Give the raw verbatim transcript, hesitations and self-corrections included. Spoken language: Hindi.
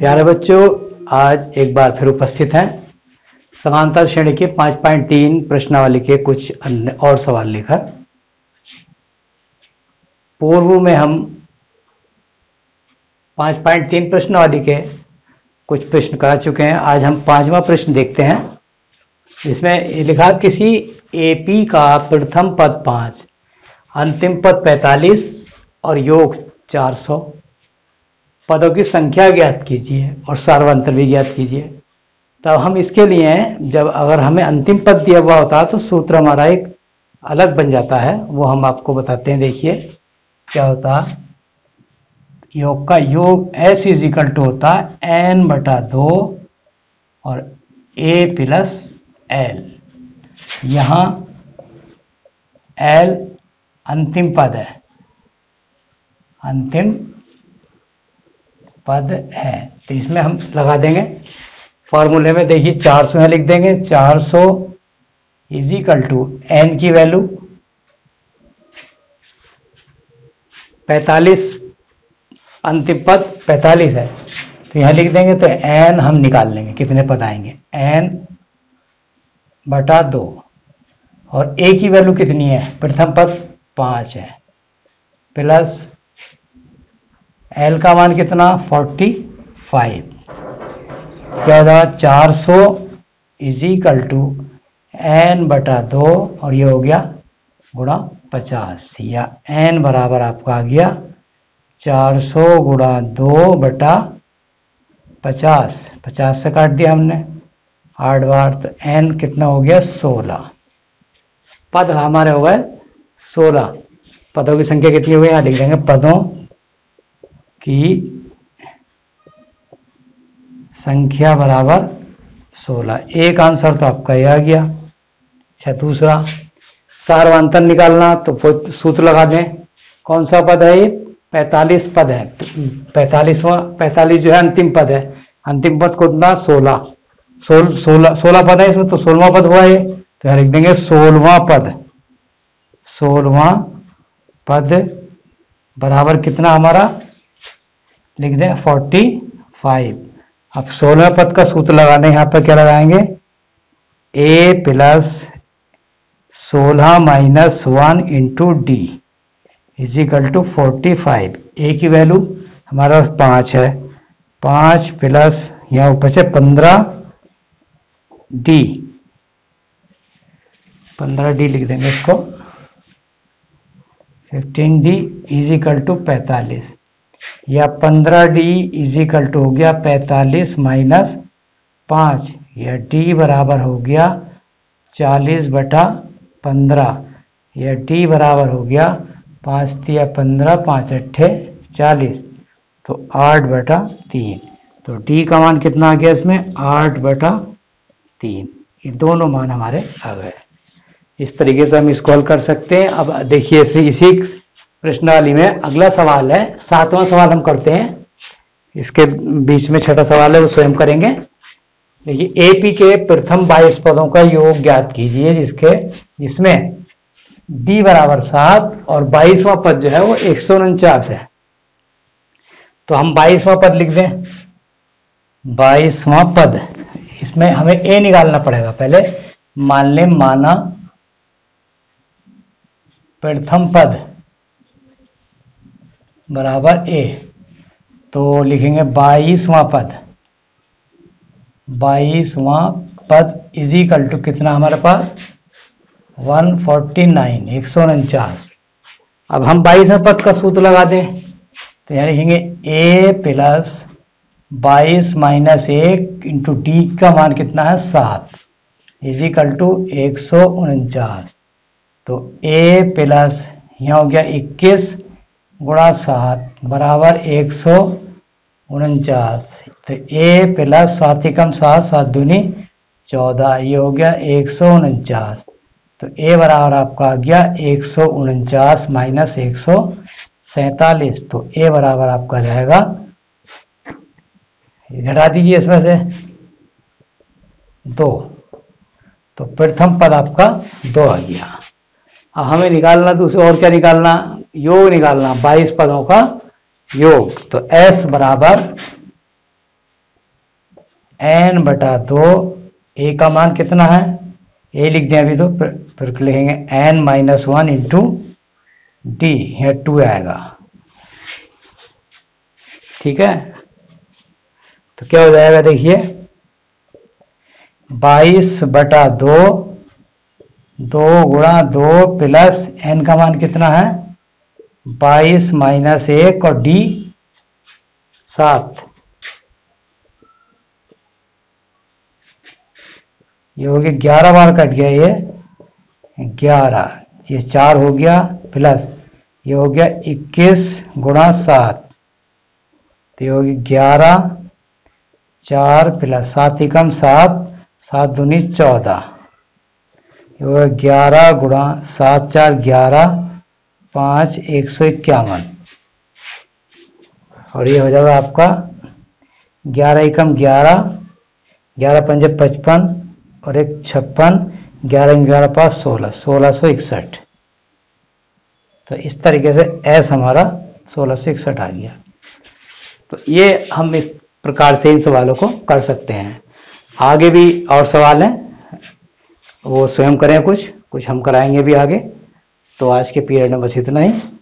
प्यारे बच्चों, आज एक बार फिर उपस्थित हैं समांतर श्रेणी के पाँच पॉइंट तीन प्रश्नावली के कुछ अन्य और सवाल लेकर। पूर्व में हम पाँच पॉइंट तीन प्रश्नावली के कुछ प्रश्न करा चुके हैं। आज हम पांचवा प्रश्न देखते हैं। इसमें लिखा किसी एपी का प्रथम पद पाँच, अंतिम पद पैंतालीस और योग चार सौ पदों की संख्या ज्ञात कीजिए और सार्वंतर भी ज्ञात कीजिए। तब हम इसके लिए जब अगर हमें अंतिम पद दिया हुआ होता है तो सूत्र हमारा एक अलग बन जाता है, वो हम आपको बताते हैं। देखिए क्या होता है। योग का योग एस इज इक्वल टू होता है एन बटा दो और ए प्लस एल। यहाँ एल अंतिम पद है, अंतिम पद है, तो इसमें हम लगा देंगे फॉर्मूले में। देखिए चार सौ है, लिख देंगे चार सौ इज इक्वल टू एन की वैल्यू पैंतालीस, अंतिम पद पैंतालीस है तो यहां लिख देंगे। तो एन हम निकाल लेंगे, कितने पद आएंगे, एन बटा दो और ए की वैल्यू कितनी है, प्रथम पद पांच है, प्लस एल का मान कितना फोर्टी फाइव। क्या होगा, चार सौ इज इक्वल टू एन बटा दो और ये हो गया गुणा पचास, या एन बराबर आपका आ गया चार सौ गुणा दो बटा पचास। पचास से काट दिया हमने आठ बार, तो एन कितना हो गया सोलह। पद हमारे हो गए सोलह। पदों की संख्या कितनी हो गई, यहाँ लिख देंगे पदों की संख्या बराबर सोलह। एक आंसर तो आपका ये आ गया। अच्छा, दूसरा सार्वंतर निकालना, तो सूत्र लगा दें। कौन सा पद है ये, पैंतालीस पद है। पैंतालीसवां पैंतालीस जो है अंतिम पद है, अंतिम पद को कितना सोलह, सोल सोलह सोलह पद है इसमें, तो सोलहवां पद हुआ ये, तो यहाँ लिख देंगे सोलहवां पद। सोलहवां पद बराबर कितना हमारा, लिख दें फोर्टी फाइव। अब सोलह पद का सूत्र लगाने, यहाँ पर क्या लगाएंगे, ए प्लस सोलह minus one into d is equal to forty five. A की वैल्यू हमारा पाँच है, पाँच प्लस यहाँ ऊपर से पंद्रह डी, पंद्रह डी लिख देंगे इसको, fifteen d is equal to पैंतालीस, या पंद्रह डी इज इक्वल टू हो गया पैंतालीस माइनस पाँच, या डी बराबर हो गया चालीस बटा पंद्रह, या डी बराबर हो गया पाँच तिया पंद्रह, पाँच अट्ठे चालीस, तो आठ बटा तीन। तो डी का मान कितना आ गया इसमें, आठ बटा तीन। ये दोनों मान हमारे आ गए। इस तरीके से हम इसको हल कर सकते हैं। अब देखिए इसी प्रश्नावली में अगला सवाल है, सातवां सवाल हम करते हैं। इसके बीच में छठा सवाल है, वो स्वयं करेंगे। देखिए एपी के प्रथम बाईस पदों का योग ज्ञात कीजिए, जिसके जिसमें डी बराबर सात और बाईसवां पद जो है वो एक सौ उनचास है। तो हम बाईसवां पद लिख दें, बाईसवां पद। इसमें हमें ए निकालना पड़ेगा पहले। मान लें माना प्रथम पद बराबर ए, तो लिखेंगे बाईसवां पद, बाईसवां पद इज इक्वल टू कितना हमारे पास वन फोर्टी नाइन, एक सौ उनचास। अब हम बाईसवें पद का सूत्र लगा दें, तो यहाँ लिखेंगे ए प्लस बाईस माइनस एक इंटू डी का मान कितना है सात इज इक्वल टू एक सौ उनचास। तो ए प्लस यहाँ हो गया इक्कीस गुणा सात बराबर एक सौ उनचास। तो ए प्लस सात एकम सात, सात दूनी चौदह, ये हो गया एक सौ उनचास। तो ए बराबर आपका आ गया एक सौ उनचास माइनस एक सौ सैतालीस। तो ए बराबर आपका जाएगा, घटा दीजिए इसमें से दो, तो प्रथम पद आपका दो आ गया। अब हमें निकालना दूसरे और क्या निकालना, योग निकालना बाईस पदों का योग। तो S बराबर एन बटा दो, ए का मान कितना है, ए लिख दें अभी तो, फिर, फिर लिखेंगे n minus one into d, यहाँ टू आएगा। ठीक है, तो क्या हो जाएगा देखिए, बाईस बटा दो, दो गुणा दो प्लस एन का मान कितना है, बाईस माइनस एक और डी सात, ये हो गया ग्यारह बार कट गया, ये ग्यारह, ये चार हो गया प्लस ये हो गया इक्कीस गुणा सात, तो ये हो गया ग्यारह, चार प्लस सात एकम सात, सात दूनी चौदह, ये हो गया ग्यारह गुणा सात चार ग्यारह, पाँच एक सौ इक्यावन, और ये हो जाएगा आपका ग्यारह एकम ग्यारह, ग्यारह पंजे पचपन और एक छप्पन, ग्यारह ग्यारह पाँच सोलह, सोलह सौ इकसठ। तो इस तरीके से एस हमारा सोलह सौ इकसठ आ गया। तो ये हम इस प्रकार से इन सवालों को कर सकते हैं। आगे भी और सवाल हैं, वो स्वयं करें, कुछ कुछ हम कराएंगे भी आगे। तो आज के पीरियड में बस इतना ही।